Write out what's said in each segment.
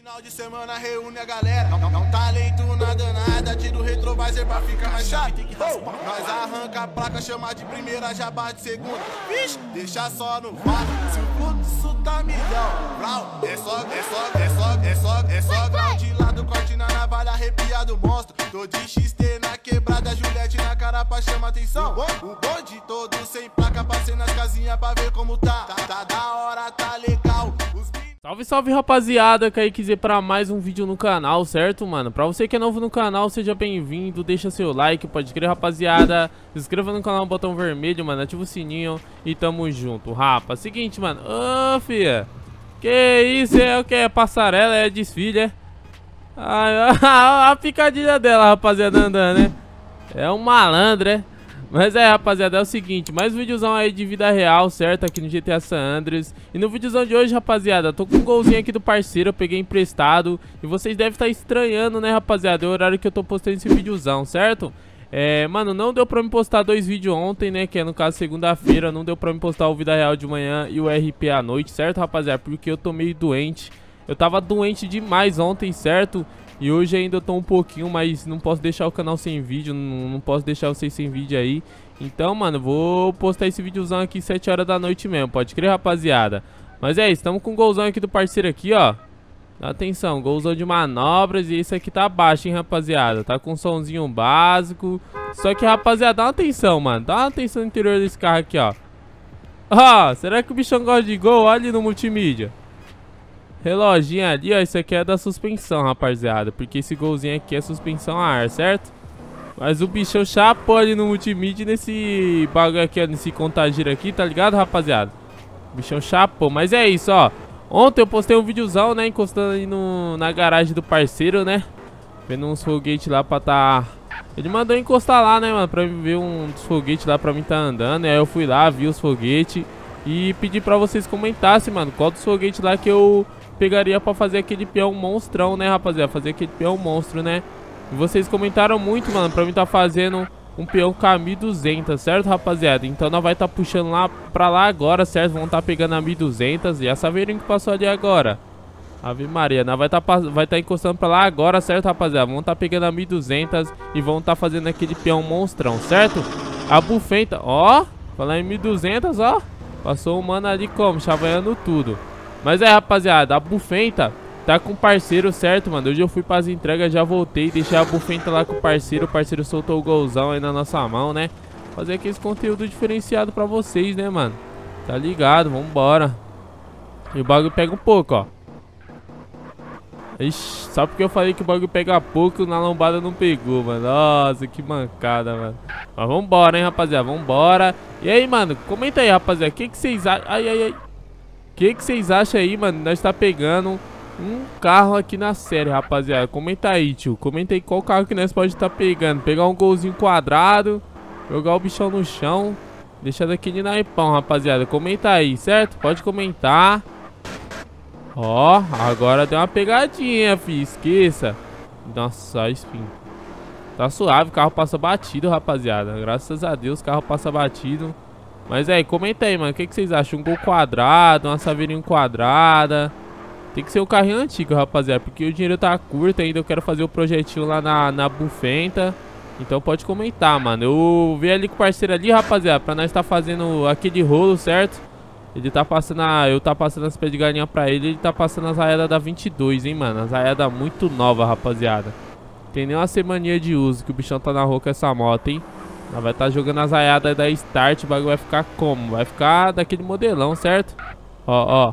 Final de semana reúne a galera. Não talento nada, nada. Tira o retrovisor pra ficar mais chato. Nós arranca a placa, chama de primeira, já bate segunda. Vixe, deixa só no vácuo. Se o fluxo tá milhão, brau. É só grau de lado, corte na navalha, arrepiado monstro. Tô de XT na quebrada, Juliette na cara pra chamar atenção. O bonde todo sem placa, passei nas casinhas pra ver como tá. Tá da hora, tá legal. Salve, salve, rapaziada, Kaique Z pra mais um vídeo no canal, certo, mano? Pra você que é novo no canal, seja bem-vindo, deixa seu like, pode crer, rapaziada. Se inscreva no canal, botão vermelho, mano, ativa o sininho e tamo junto, rapa. Seguinte, mano, ô, fia, que isso, é o que? É passarela, é desfile, é? A picadilha dela, rapaziada, andando, né? É um malandro, é? Mas é, rapaziada, é o seguinte, mais um videozão aí de vida real, certo? Aqui no GTA San Andreas. E no videozão de hoje, rapaziada, tô com um golzinho aqui do parceiro, eu peguei emprestado. E vocês devem estar estranhando, né, rapaziada? É o horário que eu tô postando esse videozão, certo? Mano, não deu pra me postar dois vídeos ontem, né? Que é no caso segunda-feira. Não deu pra me postar o vida real de manhã e o RP à noite, certo, rapaziada? Porque eu tô meio doente. Eu tava doente demais ontem, certo? E hoje ainda eu tô um pouquinho, mas não posso deixar o canal sem vídeo, não posso deixar vocês sem vídeo aí. Então, mano, vou postar esse videozão aqui 7 horas da noite mesmo, pode crer, rapaziada. Mas é isso, estamos com um golzão aqui do parceiro aqui, ó. Dá atenção, golzão de manobras e esse aqui tá baixo, hein, rapaziada. Tá com um somzinho básico. Só que, rapaziada, dá uma atenção, mano. Dá uma atenção no interior desse carro aqui, ó. Ó, será que o bichão gosta de gol? Olha ali no multimídia. Reloginho ali, ó, isso aqui é da suspensão, rapaziada. Porque esse golzinho aqui é suspensão a ar, certo? Mas o bichão chapou ali no multimídia nesse bagulho aqui, ó, nesse contagiro aqui, tá ligado, rapaziada? O bichão chapou, mas é isso, ó. Ontem eu postei um videozão, né, encostando ali na garagem do parceiro, né? Vendo uns foguetes lá pra tá... Ele mandou encostar lá, né, mano, pra ver uns foguetes lá pra mim tá andando. E aí eu fui lá, vi os foguetes e pedi pra vocês comentassem, mano, qual dos foguetes lá que eu pegaria pra fazer aquele peão monstrão, né, rapaziada? Fazer aquele peão monstro, né? E vocês comentaram muito, mano, pra mim tá fazendo um peão com a 1200, certo, rapaziada? Então nós vai tá puxando lá pra lá agora, certo? Vamos tá pegando a 1200 e essa veirinha que passou ali agora. Ave Maria, nós vai tá encostando pra lá agora, certo, rapaziada? Vamos tá pegando a 1200 e vamos tá fazendo aquele peão monstrão, certo? A bufenta, ó, falar em 1200, ó. Passou o mano ali como? Chavaiando tudo. Mas é, rapaziada, a bufenta tá com o parceiro, certo, mano? Hoje eu fui pras entregas, já voltei, deixei a bufenta lá com o parceiro soltou o golzão aí na nossa mão, né? Fazer aquele conteúdo diferenciado pra vocês, né, mano? Tá ligado, vambora. E o bagulho pega um pouco, ó. Ixi, só porque eu falei que o bagulho pega pouco, na lombada não pegou, mano. Nossa, que mancada, mano. Mas vambora, hein, rapaziada, vambora. E aí, mano, comenta aí, rapaziada, o que vocês acham? Ai, ai, ai. O que vocês acham aí, mano? Nós tá pegando um carro aqui na série, rapaziada. Comenta aí, tio. Comenta aí qual carro que nós pode estar pegando. Pegar um golzinho quadrado, jogar o bichão no chão, deixar daquele naipão, rapaziada. Comenta aí, certo? Pode comentar. Ó, agora deu uma pegadinha, fi. Esqueça. Nossa, espinho. Tá suave, o carro passa batido, rapaziada. Graças a Deus, o carro passa batido. Mas aí, comenta aí, mano, o que vocês acham? Um gol quadrado, uma saveirinha quadrada. Tem que ser um carrinho antigo, rapaziada, porque o dinheiro tá curto ainda. Eu quero fazer o projetinho lá na bufenta. Então pode comentar, mano. Eu vi ali com o parceiro ali, rapaziada, pra nós tá fazendo aquele rolo, certo? Ele tá passando eu tá passando as pés de galinha pra ele tá passando as raiadas da 22, hein, mano. As raiadas muito nova, rapaziada. Tem nem uma semaninha de uso que o bichão tá na rua com essa moto, hein. Ela vai estar jogando as raiadas da Start. O bagulho vai ficar como? Vai ficar daquele modelão, certo? Ó, ó.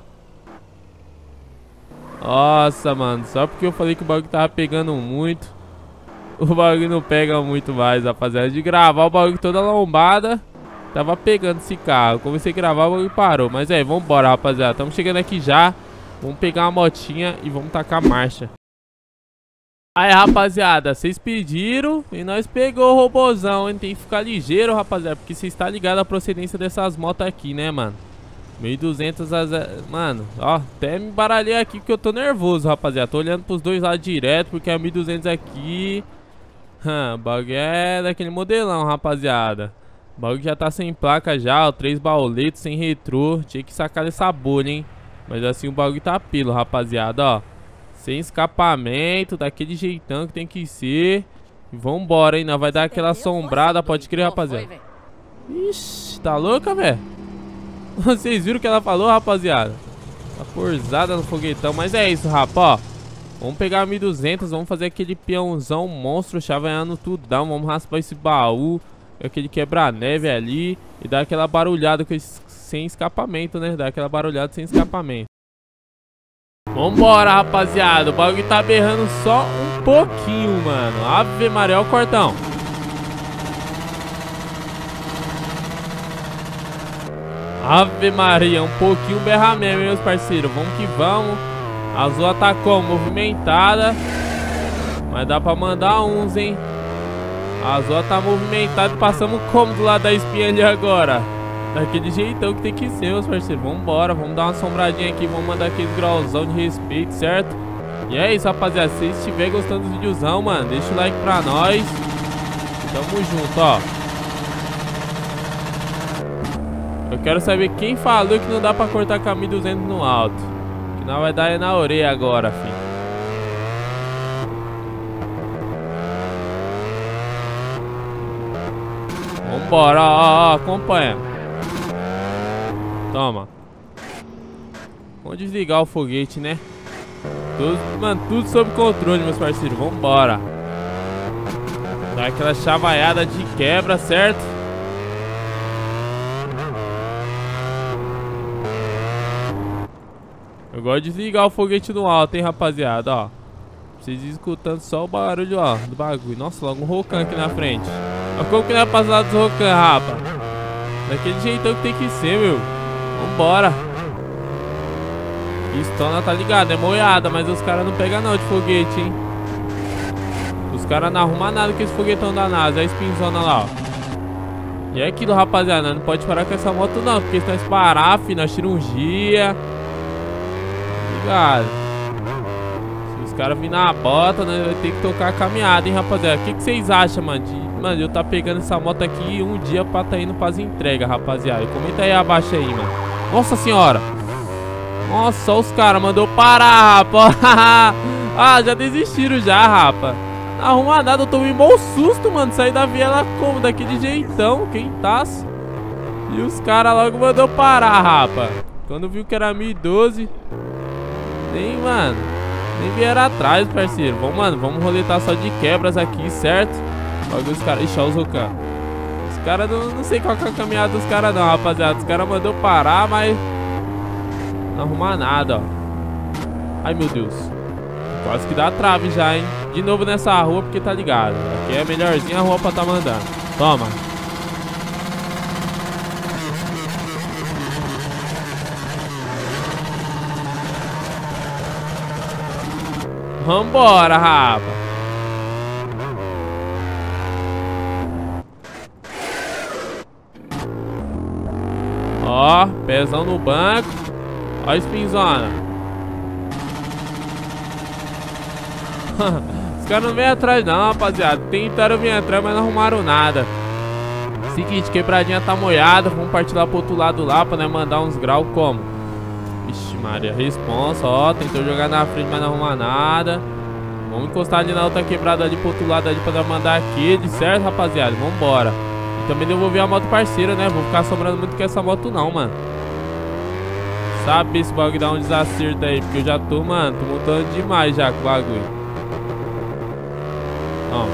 Nossa, mano. Só porque eu falei que o bagulho tava pegando muito, o bagulho não pega muito mais, rapaziada. De gravar o bagulho toda lombada, tava pegando esse carro. Comecei a gravar, o bagulho parou. Mas é, vambora, rapaziada. Estamos chegando aqui já. Vamos pegar uma motinha e vamos tacar a marcha. Aí, rapaziada, vocês pediram e nós pegou o robozão, hein? Tem que ficar ligeiro, rapaziada, porque vocês estão ligados à procedência dessas motos aqui, né, mano? 1200, mano, ó, até me baralhei aqui porque eu tô nervoso, rapaziada. Tô olhando pros dois lados direto, porque a 1200 aqui, o bagulho é daquele modelão, rapaziada. O bagulho já tá sem placa já, ó, 3 bauletos, sem retrô. Tinha que sacar dessa bolha, hein? Mas assim o bagulho tá pelo, rapaziada, ó. Sem escapamento, daquele jeitão que tem que ser. E vambora, hein? Nós vai dar aquela assombrada, pode crer, rapaziada. Ixi, tá louca, velho? Vocês viram o que ela falou, rapaziada? Tá porzada no foguetão, mas é isso, rapa, ó. Vamos pegar a 1200, vamos fazer aquele peãozão monstro, chaveando tudão. Vamos raspar esse baú, aquele quebra-neve ali. E dar aquela barulhada sem escapamento, né? Dar aquela barulhada sem escapamento. Vambora, rapaziada. O bagulho tá berrando só um pouquinho, mano. Ave Maria, ó o cortão. Ave Maria, um pouquinho berra mesmo, meus parceiros. Vamos que vamos. A Azul tá como? Movimentada. Mas dá pra mandar uns, hein? A Azul tá movimentada. Passamos como do lado da espinha ali agora? Daquele jeitão que tem que ser, meus parceiros. Vambora, vamos dar uma assombradinha aqui. Vamos mandar aquele grauzão de respeito, certo? E é isso, rapaziada. Se vocês estiverem gostando dos videozão, mano, deixa o like pra nós. Tamo junto, ó. Eu quero saber quem falou que não dá pra cortar com a 1200 no alto. Que não vai dar aí na orelha agora, filho. Vambora, ó, acompanha. Toma. Vamos desligar o foguete, né? Mano, tudo sob controle, meus parceiros. Vambora. Dá aquela chavaiada de quebra, certo? Eu gosto de desligar o foguete no alto, hein, rapaziada, ó. Vocês escutando só o barulho, ó, do bagulho. Nossa, logo um Rocan aqui na frente. Olha como que não é passar dos Rocan, rapa. Daquele jeitão que tem que ser, meu. Vambora. Pistona tá ligado, é moiada, mas os caras não pegam não de foguete, hein. Os caras não arrumam nada com esse foguetão da NASA. Olha a spinzona lá, ó. E é aquilo, rapaziada, não pode parar com essa moto não, porque se nós parar, filho, nós tiramos um dia. Ligado. Se os caras virem na bota, nós vamos ter que tocar a caminhada, hein, rapaziada. O que vocês acham, mano? Mano, eu tá pegando essa moto aqui um dia pra tá indo pras entregas, rapaziada. Comenta aí abaixo aí, mano. Nossa senhora. Nossa, os caras mandou parar, rapa. Ah, já desistiram já, rapa. Não arruma nada, eu tomei um bom susto, mano. Saí da viela como? Daquele jeitão, quem tá? E os caras logo mandou parar, rapa. Quando viu que era 1012. Nem, mano, nem vieram atrás, parceiro. Vamos, mano, vamos roletar só de quebras aqui, certo? Logo os caras, ixi, ó os Rocan. Os caras, não sei qual que é a caminhada dos caras não, rapaziada. Os caras mandou parar, mas não arrumar nada, ó. Ai, meu Deus. Quase que dá trave já, hein. De novo nessa rua, porque tá ligado. Aqui é melhorzinha a rua pra tá mandando. Toma. Vambora, rapa. Ó, pezão no banco. Ó a spinzona. Os caras não vêm atrás não, rapaziada. Tentaram vir atrás, mas não arrumaram nada. Seguinte, quebradinha tá moiada. Vamos partir lá pro outro lado lá pra nós mandar uns graus como? Vixe Maria, responsa, ó. Tentou jogar na frente, mas não arruma nada. Vamos encostar ali na outra quebrada ali pro outro lado ali pra nós mandar aquele, certo, rapaziada? Vambora. E também devolver a moto parceira, né? Vou ficar sobrando muito com essa moto não, mano. Sabe esse bagulho dá um desacerto aí. Porque eu já tô, mano, tô montando demais já com o bagulho. Ó.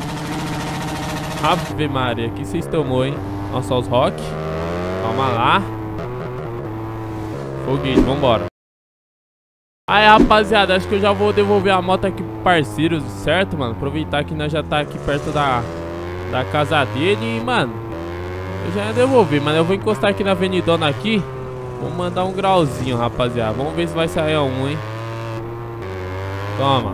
Ave Maria, aqui vocês tomou, hein? Nossa, os rock. Calma lá. Foguete, vambora. Aí, rapaziada, acho que eu já vou devolver a moto aqui pro parceiro, certo, mano? Aproveitar que nós já tá aqui perto da casa dele e, mano, eu já ia devolver, mas eu vou encostar aqui na avenidona aqui. Vou mandar um grauzinho, rapaziada. Vamos ver se vai sair um, hein? Toma.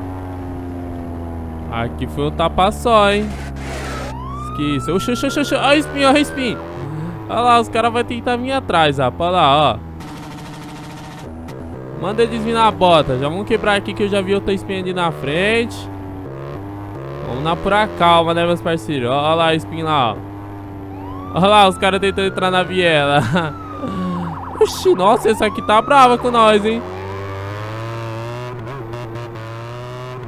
Aqui foi um tapa só, hein? Esqueci. Oxi. Olha o spin, olha o spin. Olha lá, os caras vão tentar vir atrás, rapaz. Olha lá, ó. Manda eles vir na bota. Já vamos quebrar aqui que eu já vi outra spin ali na frente. Vamos na pura calma, né, meus parceiros? Olha lá a spin lá, ó. Olha lá, os caras tentando entrar na viela. Oxi, nossa, essa aqui tá brava com nós, hein?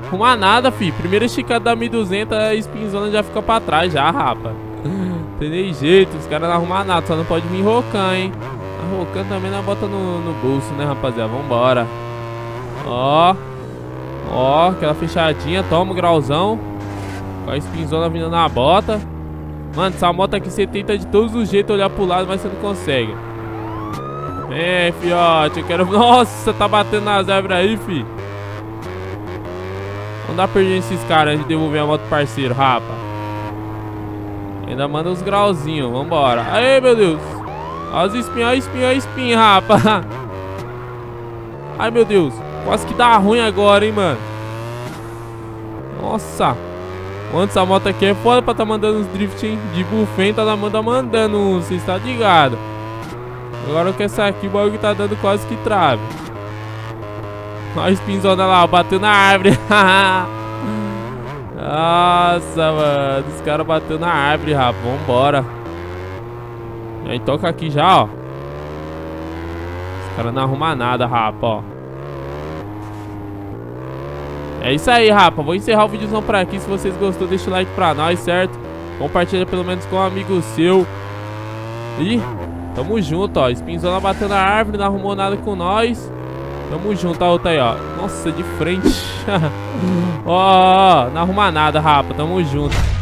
Arruma nada, fi. Primeira esticada da 1200, a spinzona já fica pra trás já, rapa. Tem nem jeito, os caras não arrumam nada. Só não pode vir rocando, hein. A rocando também não bota no bolso, né, rapaziada. Vambora. Ó. Ó, aquela fechadinha. Toma o grauzão. Com a spinzona vindo na bota. Mano, essa moto aqui você tenta de todos os jeitos olhar pro lado, mas você não consegue. É, fiote, eu quero... Nossa, tá batendo na zebra aí, fi. Não dá pra perder esses caras antes de devolver a moto pro parceiro, rapa. Ainda manda os grauzinhos, vambora. Aê, meu Deus. Olha os espinhos, olha espinho, olha espinho, rapa. Ai, meu Deus. Quase que dá ruim agora, hein, mano. Nossa. Mano, essa moto aqui é foda pra tá mandando uns drift, hein. De bufenta, ela manda mandando uns, você está ligado. Agora que essa aqui, o bagulho tá dando quase que trave. Olha a spinzona lá, bateu na árvore. Nossa, mano. Os caras bateu na árvore, rapaz. Vambora. Aí toca aqui já, ó. Os caras não arrumam nada, rapaz, ó. É isso aí, rapa. Vou encerrar o vídeozão por aqui. Se vocês gostou, deixa o like pra nós, certo? Compartilha pelo menos com um amigo seu. E tamo junto, ó. Spinzona bateu na árvore, não arrumou nada com nós. Tamo junto, a outra aí, ó. Nossa, de frente. Ó, não arruma nada, rapa. Tamo junto.